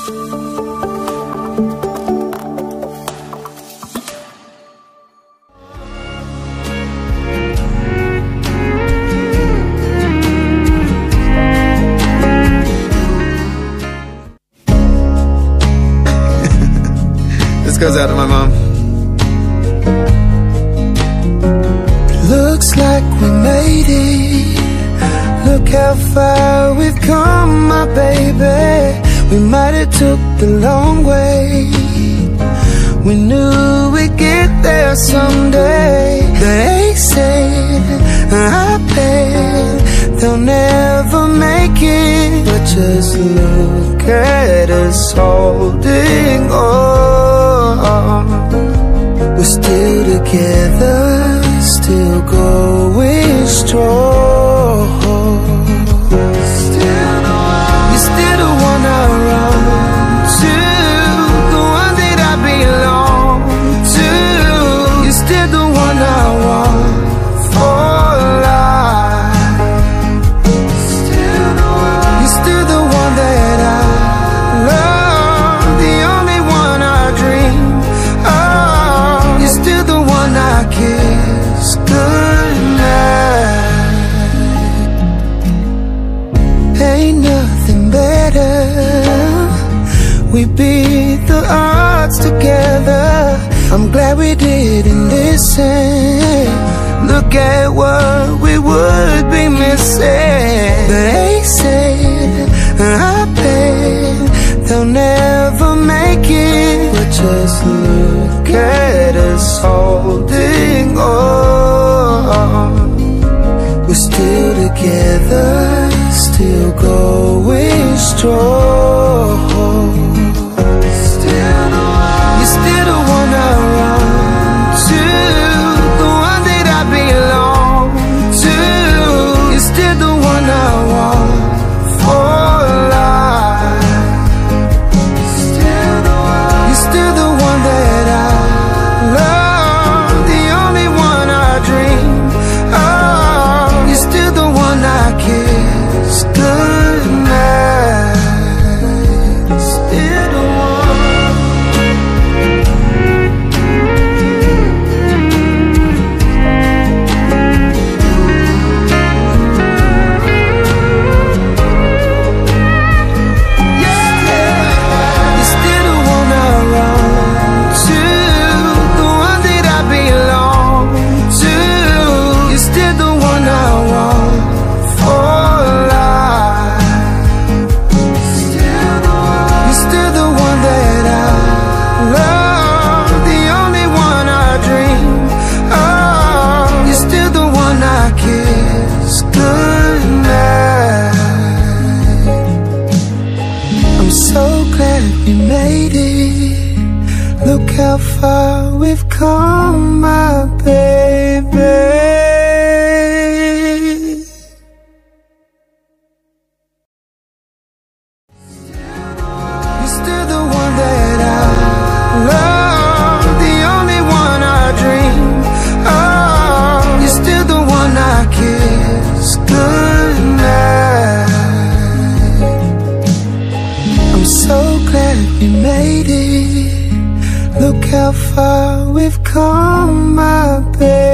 This goes out to my mom. Looks like we made it. Look how far we've come, my baby. We might have took the long way. We knew we'd get there someday. They said, I bet they'll never make it. But just look at us holding on. We're still together, still going strong. You're still the one I run to, the one that I belong to. You're still the one I want for life. You're still the one that I love, the only one I dream of. You're still the one I kiss goodnight. Ain't nothing better. We beat the odds together. I'm glad we didn't listen. Look at what we would be missing. They said, I bet they'll never make it. But just look at us holding on. We're still together, still going strong. You're still the one I run to, the one that I belong to. You're still the one I want for life. You're still the one that I love, the only one I dream of. You're still the one I kiss goodnight. Still the one. You're still the one I run to, the one that I belong to. You're still the one I want for life. You're still the one that I love, the only one I dream of. You're still the one I kiss goodnight. I'm so glad we made it. Look how far we've come, my baby. You're still the one that I love, the only one I dream of. You're still the one I kiss goodnight. I'm so glad we made it. Look how far we've come, my baby.